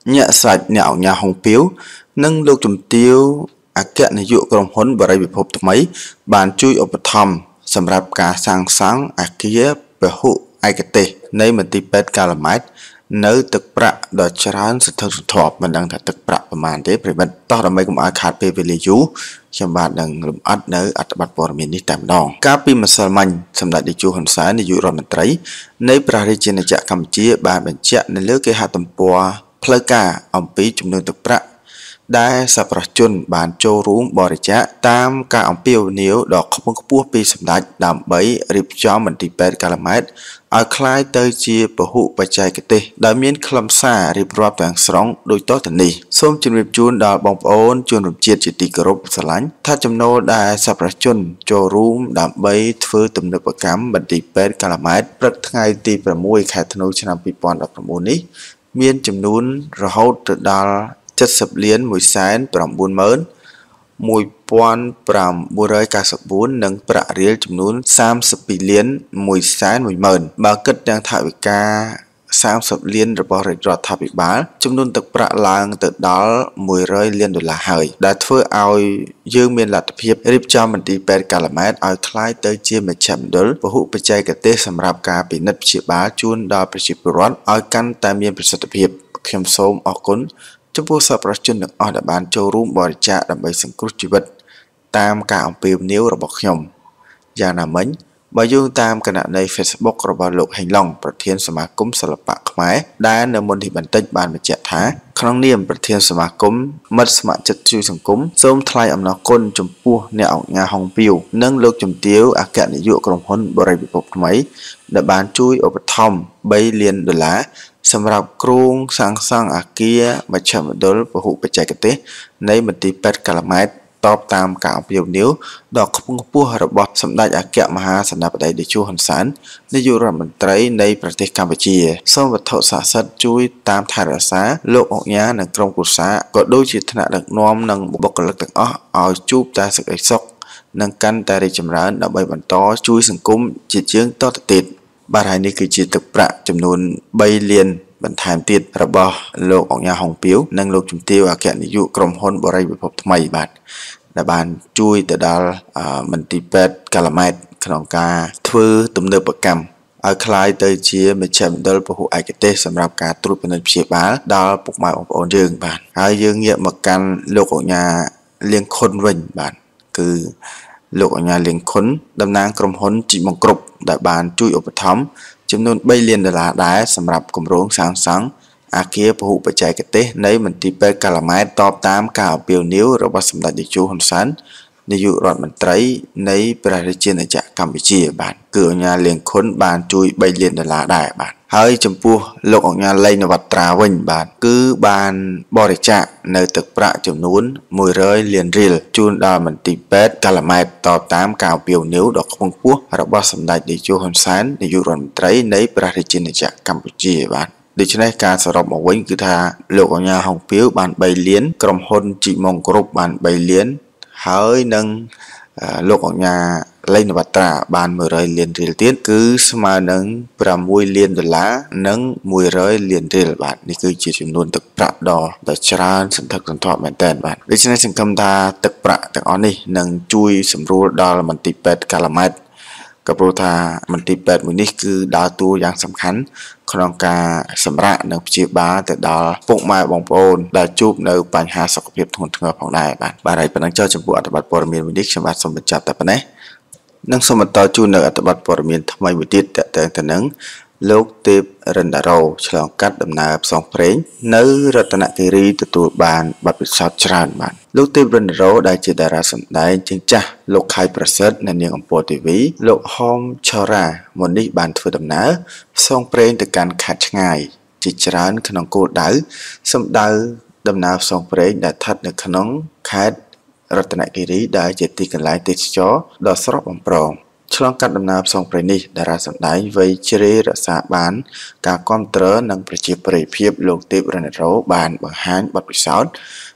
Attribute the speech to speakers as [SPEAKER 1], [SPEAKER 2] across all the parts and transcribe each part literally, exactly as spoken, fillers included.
[SPEAKER 1] ញាក់សាច់អ្នកអង្គការហុងពាវនិងលោកជំទាវអគ្គនាយកក្រុមហ៊ុនបរិយាពិភពថ្មីបានជួយឧបត្ថម្ភសម្រាប់ការសាងសង់អគារពហុឯកទេសនៃមន្ទីរពេទ្យកាល់ម៉ែតនៅទឹកប្រាក់ដ៏ច្រើនសន្ធឹកសន្ធាប់មិនដឹងថាទឹកប្រាក់ប្រមាណទេប្រិមិត្តតោះដើម្បីកុំឲ្យខាតពេលវេលាយូរខ្ញុំបាទនឹងលម្អិតនៅអត្ថបទព័ត៌មាននេះតែម្ដងកាលពីម្សិលមិញសម្ដេចតេជោហ៊ុនសែននាយករដ្ឋមន្ត្រីនៃព្រះរាជាណាចក្រកម្ពុជាបានបញ្ជាក់នៅលើគេហទំព័រផ្លូវការអំពីចំនួនទឹកប្រាក់ដែលសប្បុរសជនបានចូលរួមបរិច្ចាគតាមការអំពាវនាវដ៏ខ្ពង់ខ្ពស់ពីសម្ដេចដើម្បីរៀបចំមន្ទីរពេទ្យកាល់ម៉ែតឲ្យคล้ายទៅជាពហុបច្ចេកទេសដែលមានខ្លឹមសាររៀបរាប់ទាំងស្រុងដូចតទៅនេះសូមជម្រាបជូនដល់បងប្អូនជនរួមជាតិជាទីគោរពស្រឡាញ់ថាចំណូលដែលសប្បុរសជនចូលរួមដើម្បីធ្វើទំនើបកម្មមន្ទីរពេទ្យកាល់ម៉ែតព្រឹកថ្ងៃទីប្រាំមួយខែធ្នូឆ្នាំពីរពាន់ដប់ប្រាំបួននេះមានចំនួនរហូតទៅដល់ជិតសិបលានមួយសែនប្រាំបួនម៉ឺនមួយពាន់ប្រាំបួនរយកៅសិបបួននិងប្រាក់រៀលចំនួនសាមសិបពីរលានមួយសែនមួយម៉ឺនបើគិតទាំងថវិកាសាមសិបលានរបស់រាជរដ្ឋាភិបាលចំនួនទឹកប្រាក់ឡើងទៅដល់មួយរយលានដុល្លារហើយដែលធ្វើឲ្យយើងមានលទ្ធភាពរៀបចំមន្ទីរពេទ្យកាល់ម៉ែតឲ្យคล้ายទៅជាមជ្ឈមណ្ឌលពហុបច្ចេកទេសសម្រាប់ការពិនិត្យព្យាបាលជូនដល់ប្រជាពលរដ្ឋឲ្យកាន់តែមានប្រសិទ្ធភាពខ្ញុំសូមអរគុណចំពោះសប្បុរសជនទាំងអស់ដែលបានចូលរួមបរិច្ចាគដើម្បីសង្គ្រោះជីវិតតាមការអំពាវនាវរបស់ខ្ញុំយ៉ាងណាមិញបើយោងតាមគណនី Facebook របស់លោកហេងឡុងប្រធានសមាគមសិល្បៈខ្មែរដែលនៅមុននេះបន្តិចបានបញ្ជាក់ថាក្នុងនាមប្រធានសមាគមមិត្តស្ម័គ្រចិត្តជួយសង្គមសូមថ្លែងអំណរគុណចំពោះអ្នកអង្គការហុងពាវនិងលោកជំទាវអគ្គនាយកក្រុមហ៊ុនបរិយាពិភពថ្មីដែលបានជួយឧបត្ថម្ភបីលានដុល្លារសម្រាប់គ្រោងសាងសង់អគារមជ្ឈមណ្ឌលពហុបច្ចេកទេសនៃមន្ទីរពេទ្យកាល់ម៉ែតតបតាមការអំពាវនាវដ៏ខ្ពង់ខ្ពស់របស់សម្ដេចអគ្គមហាសេនាបតីតេជោហ៊ុនសែននាយករដ្ឋមន្ត្រីនៃប្រទេសកម្ពុជាសូមវត្ថុស័ក្តិសិទ្ធិជួយតាមថែរក្សាលោកអង្គញានិងក្រុមគ្រួសារក៏ដូចជាថ្នាក់ដឹកនាំនិងបុគ្គលិកទាំងអស់ឲ្យជួបតែសេចក្តីសុខនិងកាន់តែរីកចម្រើនដើម្បីបន្តជួយសង្គមជាជាងតទៅទៀតបាទហើយនេះគឺជាទឹកប្រាក់ចំនួនបីលានបន្ថែមទៀតរបស់លោកអង្គញាហុងពាវនិងលោកជំទាវអគ្គនាយកក្រុមហ៊ុនបរិយាពិភពថ្មីបាទដែលបានជួយទៅដល់មន្ទីរពេទ្យកាល់ម៉ែតក្នុងការធ្វើទំនើបកម្មឲ្យคล้ายទៅជាមជ្ឈមណ្ឌលពហុឯកទេសសម្រាប់ការត្រួតពិនិត្យព្យាបាលដល់ពុកម៉ែបងប្អូនយើងបាទហើយយើងងាកមកកាន់លោកអង្គញាលៀងខុនវិញបាទគឺលោកអង្គញាលៀងខុនតំណាងក្រុមហ៊ុនជីមង្គគ្រប់ដែលបានជួយឧបត្ថម្ភចំនួនបីលានដុល្លារដែរសម្រាប់គម្រោងសាងសង់អគារពហុបច្ចេកទេសនៃមន្ទីរពេទ្យកាល់ម៉ែតតបតាមការអំពាវនាវរបស់សម្ដេចតេជោហ៊ុនសែននាយករដ្ឋមន្ត្រីនៃព្រះរាជាណាចក្រកម្ពុជាបាទគឺអង្គការលៀងខុនបានជួយបីលានដុល្លារដែរបាទហើយចំពោះលោកអង្គការលេងនវត្រាវិញបាទគឺបានបរិច្ចាគនៅទឹកប្រាក់ចំនួនមួយរយលានរៀលជូនដល់មន្ទីរពេទ្យកាល់ម៉ែតតបតាមការអំពាវនាវដ៏ខ្ពង់ខ្ពស់របស់សម្ដេចតេជោហ៊ុនសែននាយករដ្ឋមន្ត្រីនៃព្រះរាជាណាចក្រកម្ពុជាបាទដូច្នេះការសរុបមកវិញគឺថាលោកអង្គញាហុងពាវបានបីលានក្រុមហ៊ុនជីម៉ុងគ្រប់បានបីលានហើយនឹងលោកអង្គញាលេងនវត្រាបានមួយរយលានរៀលទៀតគឺស្មើនឹងប្រាំមួយលានដុល្លារនិងមួយរយលានរៀលបាទនេះគឺជាចំនួនទឹកប្រាក់ដ៏ដ៏ច្រើនសន្ធឹកសន្ធាប់មែនទែនបាទដូច្នេះសង្ឃឹមថាទឹកប្រាក់ទាំងអស់នេះនឹងជួយសម្រួលដល់មន្ទីរពេទ្យកាល់ម៉ែតក៏ព្រោះថាមន្ទីរពេទ្យមួយនេះគឺដើរតួយ៉ាងសំខាន់ក្នុងការសម្រាកនិងព្យាបាលទៅដល់ពុកម៉ែបងប្អូនដែលជួបនៅបញ្ហាសុខភាពធ្ងន់ធ្ងរផងដែរបាទបាទហើយប៉ុណ្ណឹងចុះចំពោះអត្ថបទព័ត៌មានមួយនេះខ្ញុំបាទសូមបញ្ចប់តែប៉ុណ្ណេះនិងសូមបន្តជូននៅអត្ថបទព័ត៌មានថ្មីមួយទៀតទាក់ទងទៅនឹងលោកទេពរិន្ទរោឆ្លងកាត់ដំណើរផ្សងព្រេងនៅរតនគិរីទទួលបានបទពិសោធន៍ច្រើនបាទលោកទេពរិន្ទរោដែលជាតារាសម្ដែងជាងចាស់លោកខៃប្រសិទ្ធនៅនាងអំពរទេវីលោកហមឆរាមុននេះបានធ្វើដំណើរផ្សងព្រេងទៅកាន់ខេត្តឆ្ងាយជាច្រើនក្នុងគោលដៅសម្ដៅដំណើរផ្សងព្រេងដែលស្ថិតនៅក្នុងខេត្តរតនគិរីដែលជាទីកន្លែងទេសចរដ៏ស្រស់បំព្រងឆ្លងកាត់ដំណើរផ្សងព្រេងនេះតារាសម្ដែងវ័យជ្រេរក្សាបានការគាំទ្រនិងប្រជាប្រិយភាពលោកទេពរិន្ទរោបានបង្ហាញបទពិសោធន៍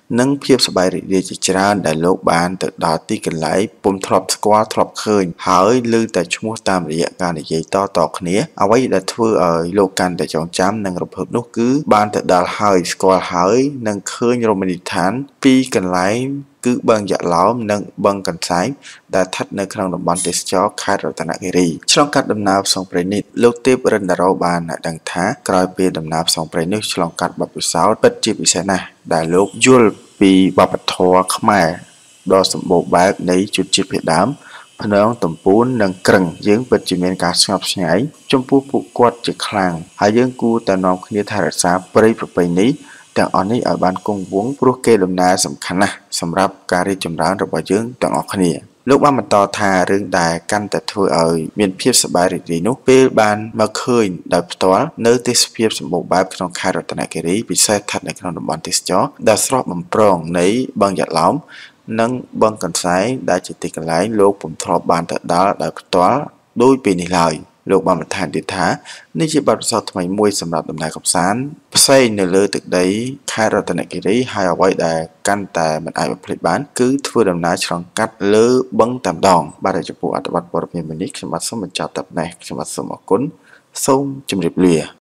[SPEAKER 1] និងភាពសប្បាយរីករាយជាច្រើនដែលលោកបានទៅដល់ទីកន្លែងពុំធ្លាប់ស្គាល់ធ្លាប់ឃើញហើយឮតែឈ្មោះតាមរយៈការនិយាយតតគ្នាអ្វីដែលធ្វើឲ្យលោកកាន់តែចងចាំនិងរំភើបនោះគឺបានទៅដល់ហើយស្គាល់ហើយនិងឃើញរមណីយដ្ឋានពីរកន្លែងគឺបឹងយក្សឡោមនិងបឹងកន្សែងដែលស្ថិតនៅក្នុងតំបន់ទេសចរណ៍ខេត្តរតនគិរីឆ្លងកាត់ដំណើរផ្សងព្រេងនេះលោកទេពរិន្ទរោបានដឹងថាក្រោយពេលដំណើរផ្សងព្រេងនេះឆ្លងកាត់បទពិសោធន៍ពិតជាពិសេសណាស់ដែលលោកយល់ពីវប្បធម៌ខ្មែរដ៏សម្បូរបែបនៃជនជាតិភាគដើមភ្នងតំពូននិងក្រឹងយើងពិតជាមានការស្ងប់ស្ងាយចំពោះពួកគាត់ជាខ្លាំងហើយយើងគួរតែនាំគ្នាថែរក្សាព្រៃប្រពៃណីទាំងអស់នេះឲ្យបានគង់វង្សព្រោះគេដំណើរសំខាន់ណាស់សម្រាប់ការរីកចម្រើនរបស់យើងទាំងអស់គ្នាលោកបានបន្តថារឿងដែលកាន់តែធ្វើឲ្យមានភាពសប្បាយរីករាយនោះពេលបានមកឃើញដោយផ្ទាល់នៅទេសភាពសម្បូរបែបក្នុងខេត្តរតនគិរីពិសេសស្ថិតនៅក្នុងតំបន់ទេសចរណ៍ដែលស្រស់បំព្រងនៃបឹងយក្សឡោមនិងបឹងកន្សែងដែលជាទីកន្លែងលោកពុំធ្លាប់បានទៅដល់ដោយផ្ទាល់ដូចពេលនេះឡើយលោកបានបន្ថែមទៀតថានេះជាបទពិសោធន៍ថ្មីមួយសម្រាប់ដំណើរកម្សាន្តផ្សេងនៅលើទឹកដីខេត្តរតនគិរីហើយអ្វីដែលកាន់តែមិនអាចបំភ្លេចបានគឺធ្វើដំណើរឆ្លងកាត់លើបឹងតែម្ដងបាទចំពោះអត្ថបទព័ត៌មាននេះខ្ញុំបាទសូមបញ្ចប់តែប៉ុណ្ណេះខ្ញុំបាទសូមអរគុណសូមជម្រាបលា